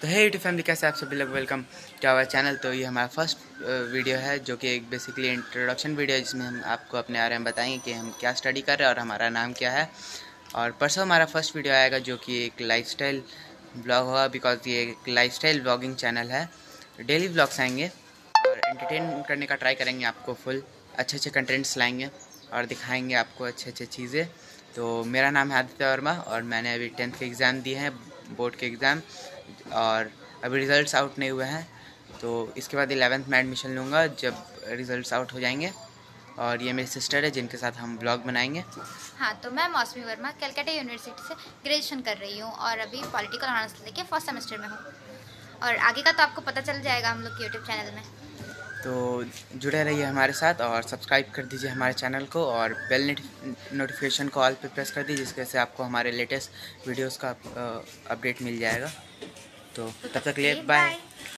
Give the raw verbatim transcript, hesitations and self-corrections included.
तो है YouTube family, कैसे आप सभी लोग, वेलकम टू आवर चैनल। तो ये हमारा फर्स्ट वीडियो है जो कि एक बेसिकली इंट्रोडक्शन वीडियो है, जिसमें हम आपको अपने बारे में बताएंगे कि हम क्या स्टडी कर रहे हैं और हमारा नाम क्या है। और परसों हमारा फर्स्ट वीडियो आएगा जो कि एक लाइफस्टाइल ब्लॉग होगा, बिकॉज ये एक लाइफस्टाइल ब्लॉगिंग चैनल है। डेली ब्लॉग्स आएंगे और एंटरटेन करने का ट्राई करेंगे, आपको फुल अच्छे अच्छे कंटेंट्स लाएंगे और दिखाएंगे आपको अच्छे अच्छे चीज़ें। तो मेरा नाम है आदित्य वर्मा और मैंने अभी टेंथ के एग्ज़ाम दिए हैं, बोर्ड के एग्ज़ाम, और अभी रिज़ल्ट्स आउट नहीं हुए हैं। तो इसके बाद इलेवेंथ में एडमिशन लूँगा जब रिज़ल्ट्स आउट हो जाएंगे। और ये मेरी सिस्टर है जिनके साथ हम ब्लॉग बनाएंगे। हाँ, तो मैं मौसमी वर्मा कलकत्ता यूनिवर्सिटी से ग्रेजुएशन कर रही हूँ और अभी पॉलिटिकल ऑनर्स लेके फर्स्ट सेमेस्टर में हूँ। और आगे का तो आपको पता चल जाएगा हम लोग के यूट्यूब चैनल में। तो जुड़े रहिए हमारे साथ और सब्सक्राइब कर दीजिए हमारे चैनल को और बेल नोटिफिकेशन को ऑल पे प्रेस कर दीजिए, जिसके से आपको हमारे लेटेस्ट वीडियोस का अपडेट मिल जाएगा। तो तब तक के लिए बाय।